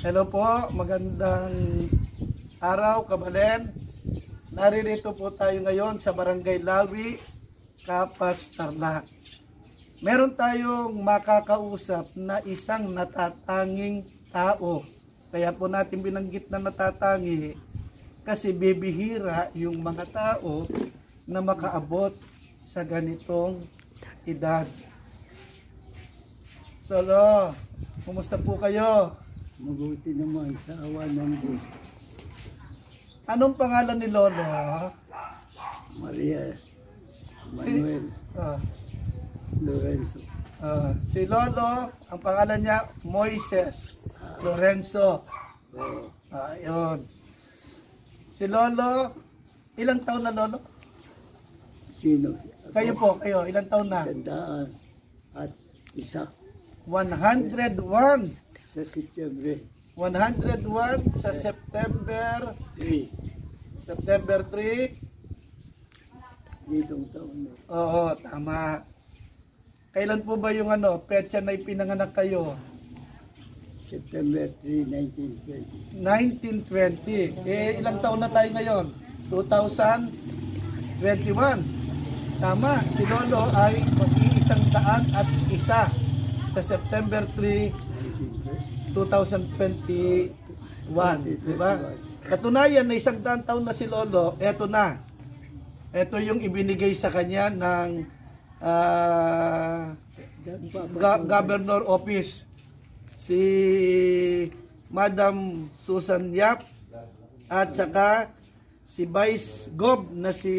Hello po, magandang araw, kabalen. Naririto po tayo ngayon sa Barangay Lawi, Capas, Tarlac. Meron tayong makakausap na isang natatanging tao. Kaya po natin binanggit na natatangi kasi bibihira yung mga tao na makaabot sa ganitong edad. Lolo, kumusta po kayo? Mabuti naman sa awa ng Diyos. Anong pangalan ni Lolo? Maria Manuel Lorenzo. Si Lolo, ang pangalan niya Moises Lorenzo. Oo. Ayun. Si Lolo, ilang taon na Lolo? Sino? Kayo po, kayo, ilang taon na? 101 101. sa September 101 sa September 3. 3. Ditong taon na. Oo, tama. Kailan po ba yung petsa na ipinanganak kayo? September 3, 1920. 1920. Ilang taon na tayo ngayon? 2021. Tama, si Lolo ay mag-101 sa September 3, 2021. Diba? Katunayan na 100 taon na si Lolo, eto na. Ito yung ibinigay sa kanya ng Governor Office. Si Madam Susan Yap at saka si Vice Gov na si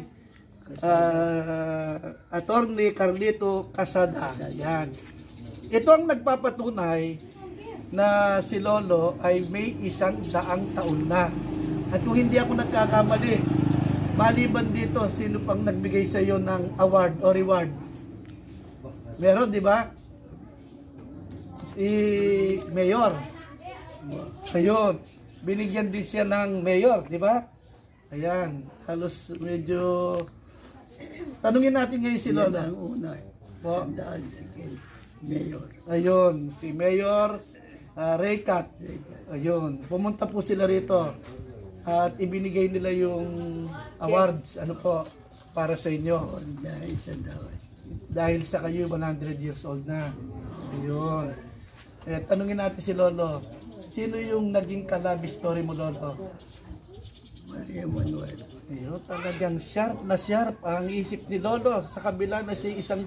Attorney Carlito Casada. Yan. Ito ang nagpapatunay na si Lolo ay may 100 taon na. At kung hindi ako nagkakamali, maliban dito, sino pang nagbigay sa iyo ng award o reward? Meron, di ba? Si Mayor. Ayun. Binigyan din siya ng Mayor, di ba? Ayan. Halos medyo... Tanungin natin ngayon si Lolo. Yan ang una. Po. Sandaan si Mayor. Ayun. Si Mayor Raycat. Ayun. Pumunta po sila rito. At ibinigay nila yung awards. Ano po? Para sa inyo. Dahil sa dawat. Dahil sa kayo 100 years old na. Ayun. Tanungin natin si Lolo. Sino yung naging kalabi story mo, Lolo? Maria Manuel. Ayun, talagang sharp na sharp ang isip ni Lolo. Sa kabila na si 100.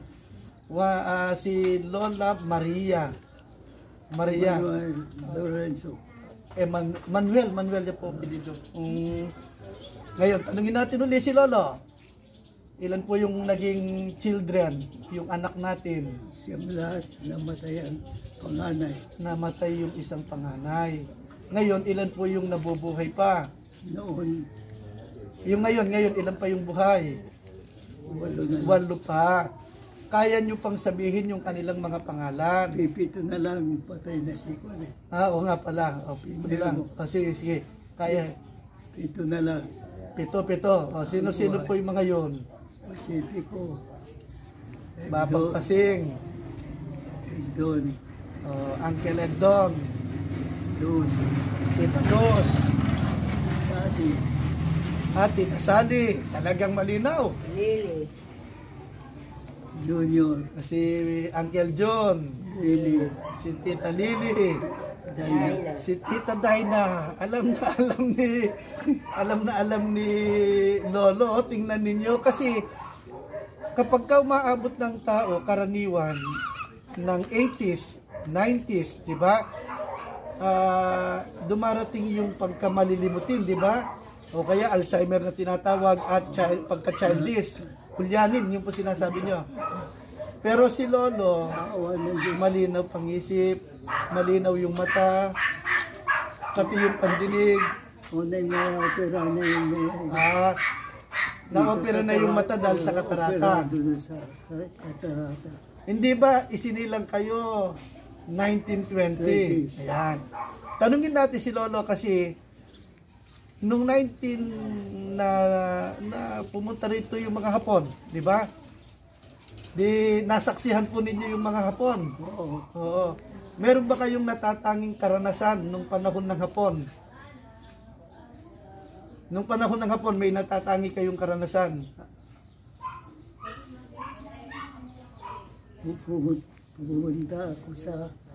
Si Lola Maria. Manuel Lorenzo. Manuel niya po pilido. Ngayon, tanungin natin ulit si Lolo. Ilan po yung naging children, yung anak natin? Siyang lahat namatay ang panganay. Namatay yung isang panganay. Ngayon, ilan po yung nabubuhay pa? Noon, Yung ngayon, ilan pa yung buhay? 8 na. 8 pa. Kaya nyo pang sabihin yung kanilang mga pangalan. Pipito na lang patay na si Kwan eh. Oo nga pala. Pito lang. Sige. Kaya, Pito na lang. 7. Sino-sino po yung mga yun? Pacifico. Babang Pasing. Egdon. Uncle Edon. Luz. Tita Dos. Sadi. Ate Nasali. Talagang malinaw. Lili. Junior. Si Uncle John. Lili. Si Tita Lili. Dayna. Si Tita Dayna. Alam ni Lolo. Tingnan ninyo kasi kapag ka umaabot ng tao karaniwan ng 80s, 90s, di ba? Dumarating yung pagkamalilimutin, di ba? O kaya Alzheimer na tinatawag at pagka-childish. Hulyanin, yung po sinasabi nyo. Pero si Lolo, Awa ng Diyos. malinaw pangisip, malinaw yung mata, pati yung pandinig. Unay na opera na yun. Na-opera na yung mata dahil sa katarata. Doon sa katarata. Hindi ba isinilang kayo 1920? Ayan. Tanungin natin si Lolo kasi nung 19 na pumunta rito yung mga Hapon, di ba? Di nasaksihan po ninyo yung mga Hapon. Oo. Oo. Meron ba kayong natatanging karanasan nung panahon ng Hapon? Nung panahon ng Hapon, may natatangi kayong karanasan? Pumunta ako sa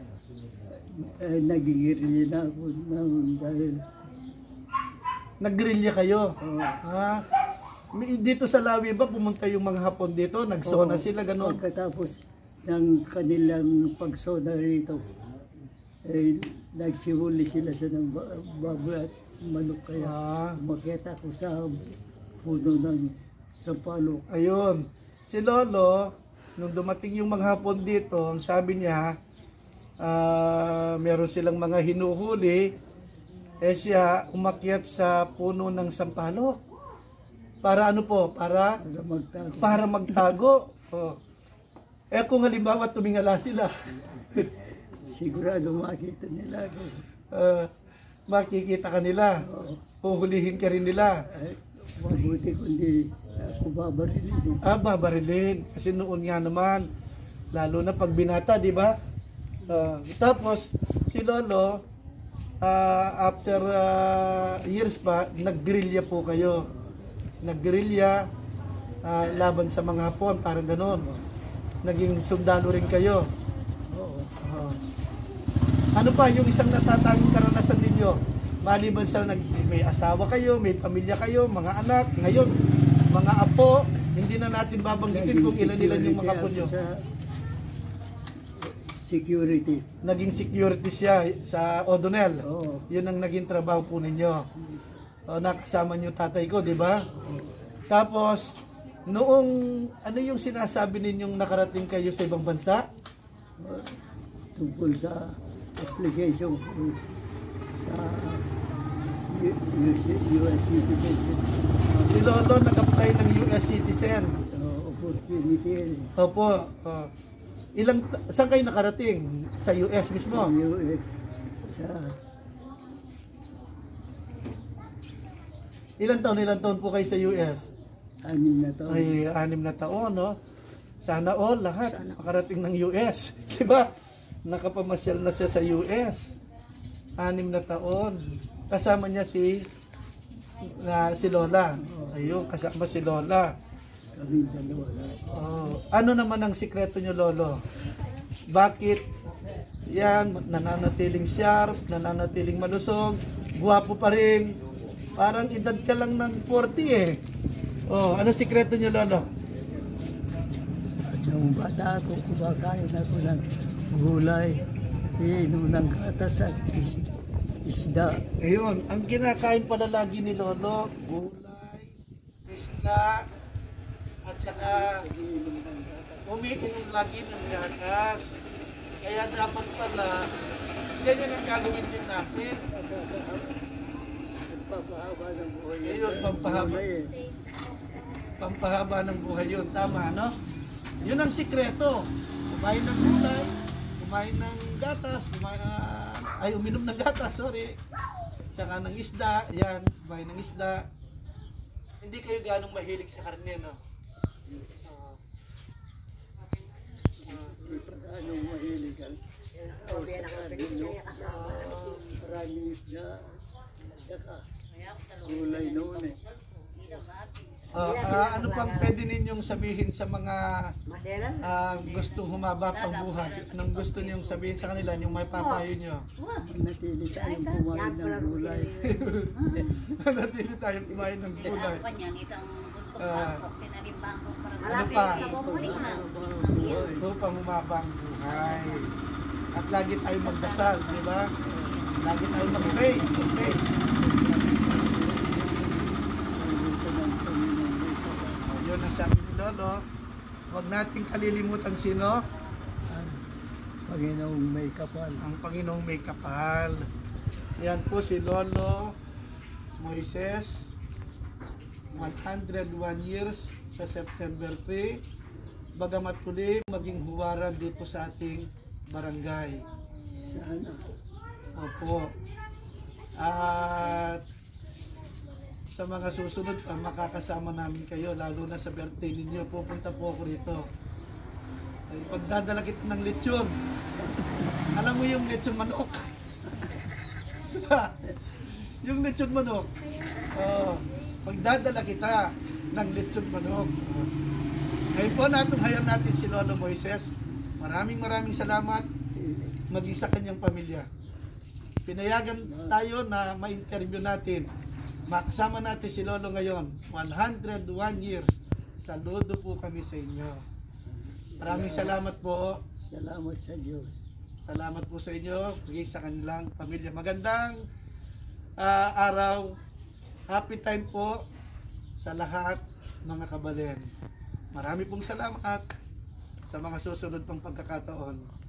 nagigirili na ako dahil Naggerilya kayo? oh, Ha? Dito sa Lawi ba pumunta yung mga Hapon dito? Nagsona sila, gano'n? pagkatapos ng kanilang pagsona rito, nagsihuli sila sa ng baboy at manok, kaya umakyat ako sa puno ng sampalok. Ayun. Si Lolo, nung dumating yung mga Hapon dito, ang sabi niya, meron silang mga hinuhuli, siya umakyat sa puno ng sampalok. Para ano po? Para Magtago. magtago. Oh. Kung halimbawa tumingala sila, Sigurado makita nila ako. makikita ka nila. Oo. Puhulihin ka rin nila. Mabuti kundi ako babarilin. Babarilin. Kasi noon nga naman, lalo na pag binata, di ba? Tapos, si Lolo, after years pa, naggerilya po kayo. Naggerilya, laban sa mga Hapon, parang ganon. Naging sundalo rin kayo. Oo. Ano pa yung isang natatanging karanasan ninyo? Maliban sa may asawa kayo, may pamilya kayo, mga anak, ngayon, mga apo, hindi na natin babanggitin kung ilan-ilan yung mga apo nyo. Security. Naging security siya sa O'Donnell. Oo. Yun ang naging trabaho po ninyo. Nakasama niyo tatay ko, di ba? Tapos, noong, ano yung sinasabi ninyong nakarating kayo sa ibang bansa? Tungkol sa application ko sa US citizenship. Si Lolo nag-apply ng US citizen. Opportunity. Opo. Saan kayo nakarating? Sa US mismo? US. Sa Ilang taon po kayo sa US? 6 na taon. Ay, 6 na taon, no? Sana all, lahat, makarating ng US. Diba? Nakapamasyal na siya sa US. 6 na taon. Kasama niya si Lola. Ayun, kasama si Lola. Kami dalawa. Ano naman ang sikreto niyo, Lolo? Bakit yan, nananatiling sharp, nananatiling malusog, guwapo pa rin? Parang edad ka lang ng 40 eh. Ano sikreto niyo, Lolo? At nung bata ako, kumakain ako ng gulay, inom ng gatas at isda. Ayun, ang kinakain pala lagi ni Lolo, gulay, isda, at saka umiinom lagi ng gatas. Kaya dapat pala, ganyan ang gagawin din natin. Pampahaba ng buhay. Ayun, pampahaba ng buhay yun. Tama, no? Yun ang sikreto. Kumain ng gulay, kumain ng gatas, uminom ng gatas, sorry. Tsaka ng isda, yan, kumain ng isda. Hindi kayo ganong mahilig sa karne, no? Anong mahilig ang tao sa karino? Maraming isda at saka gulay noon eh. Ano pang pwede ninyong sabihin sa mga gustong humaba pang buhay? Anong gusto ninyong sabihin sa kanila, yung may papayo nyo? Manatili tayong kumain ng gulay. Manatili tayong kumain ng gulay. Ano pa? Upang humaba ang buhay. At lagi tayong magdasal, di ba? Lagi tayong mag-pray. Okay. Yun ang sabi ni Lolo. Huwag nating kalilimutan sino? Panginoong may kapal. Ang Panginoong may kapal. Yan po si Lolo Moises. 101 years sa September 3. Bagamat huli maging huwaran dito sa ating barangay. Sana. Opo. At sa mga susunod pa, makakasama namin kayo, lalo na sa birthday ninyo. Pupunta po ako rito. Ay, pagdadala kita ng lechon. Alam mo yung lechon manok? Yung lechon manok. Pagdadala kita ng lechon manok. Ngayon po natunghayan natin si Lolo Moises. Maraming salamat maging sa kanyang pamilya. Pinayagan tayo na ma-interview natin. Makasama natin si Lolo ngayon. 101 years. Saludo po kami sa inyo. Maraming salamat po. Salamat sa Diyos. Salamat po sa inyo. Maging sa kanilang pamilya. Magandang araw. Happy time po sa lahat mga kabalen. Marami pong salamat sa mga susunod pang pagkakataon.